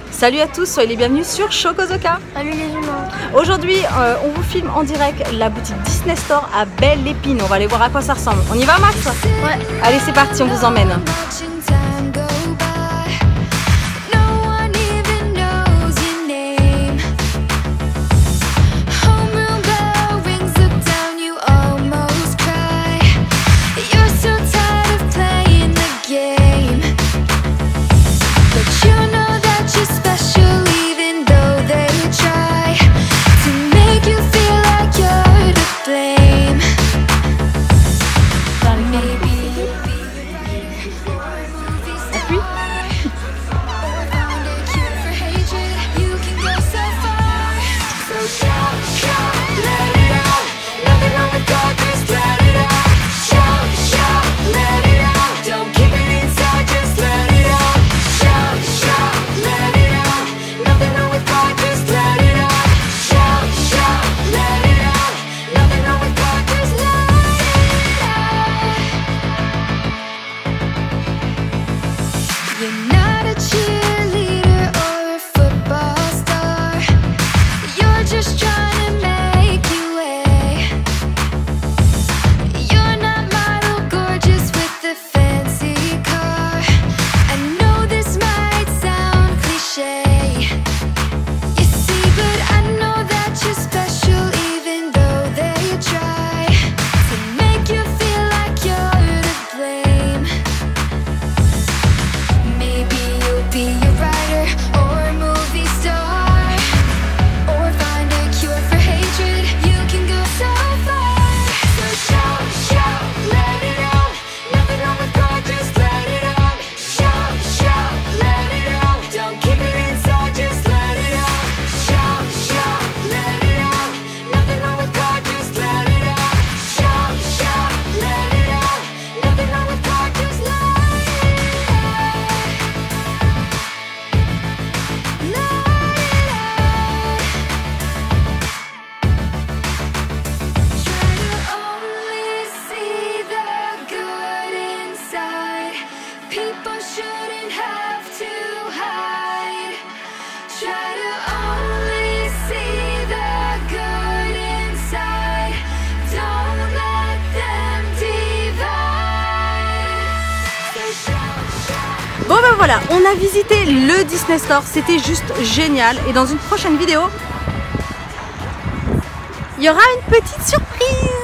Salut à tous, soyez les bienvenus sur Chocozoka. Salut les humains. Aujourd'hui, on vous filme en direct la boutique Disney Store à Belle-Épine. On va aller voir à quoi ça ressemble. On y va, Max? Ouais. Allez, c'est parti, on vous emmène. Bon ben voilà, on a visité le Disney Store, c'était juste génial. Et dans une prochaine vidéo, il y aura une petite surprise.